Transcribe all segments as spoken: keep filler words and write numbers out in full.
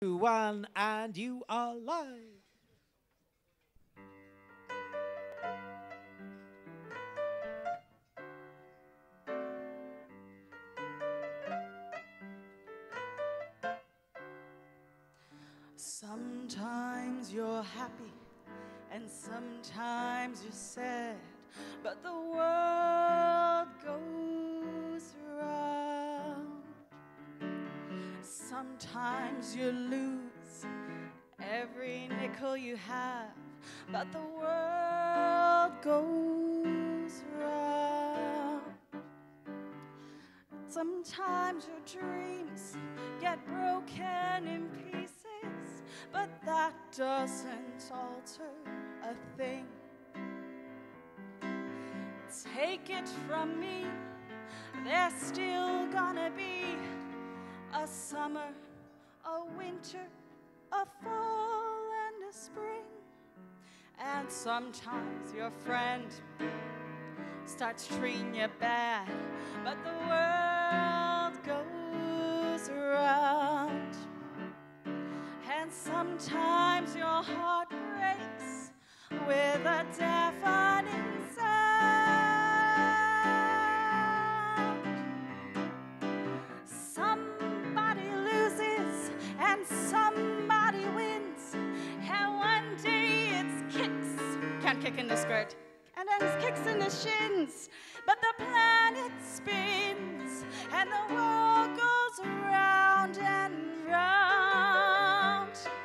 One, and you are live. Sometimes you're happy and sometimes you're sad, but the world goes round. Sometimes you lose every nickel you have, but the world goes round. Sometimes your dreams get broken in pieces, but that doesn't alter a thing. Take it from me, there's still gonna be a summer, a winter, a fall, and a spring. And sometimes your friend starts treating you bad, but the world goes around. And sometimes your heart breaks with a deafening sound. Somebody loses and somebody wins, and one day it's kicks, can't kick in the skirt, and then it's kicks in the shins, but the planet spins and the world goes round and round.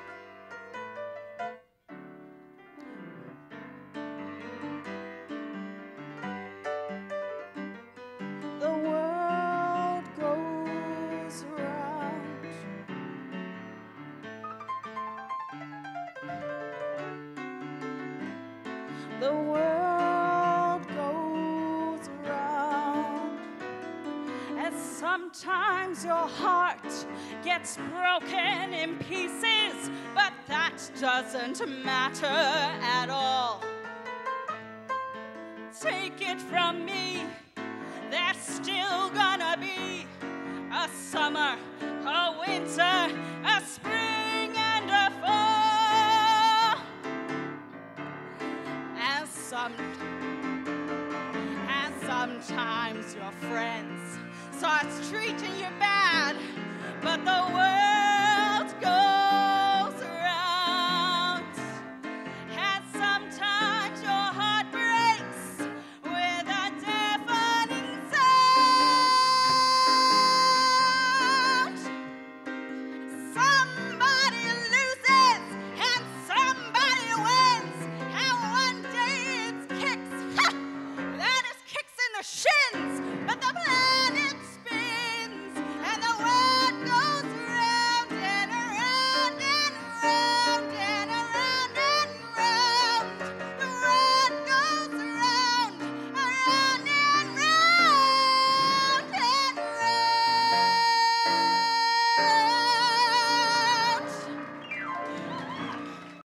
The world goes round. The world goes round. And sometimes your heart gets broken in pieces, but that doesn't matter at all. Take it from me, there's still gonna be a summer, a winter, a spring, and a fall. And some, and sometimes your friends starts treating you bad, but the world